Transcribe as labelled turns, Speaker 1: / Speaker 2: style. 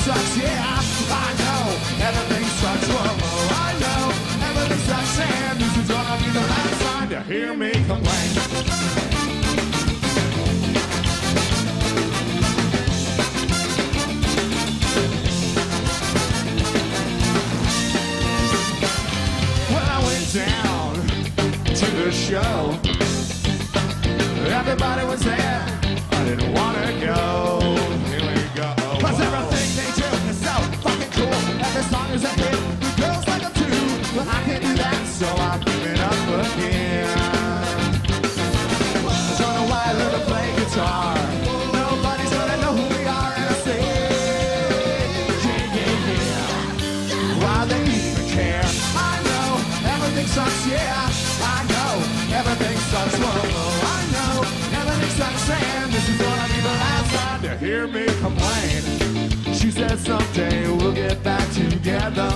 Speaker 1: sucks, yeah, I know. Everything sucks, whoa, I know. Everything sucks, and this is gonna be the last time to hear me complain. When I went down to the show, everybody was there. I didn't wanna go. Here we go. Cause everything they do is so fucking cool. Every song is a hit with girls like them too. But I can't do that, so I'm giving up again. I don't know why I learned to play guitar. Nobody's gonna know who we are, and I say, yeah, yeah, yeah. Why they even care? I know everything sucks, yeah. I know everything sucks, whoa, I know everything sucks, and this is gonna be the last time to hear me complain. She said someday we'll get back together.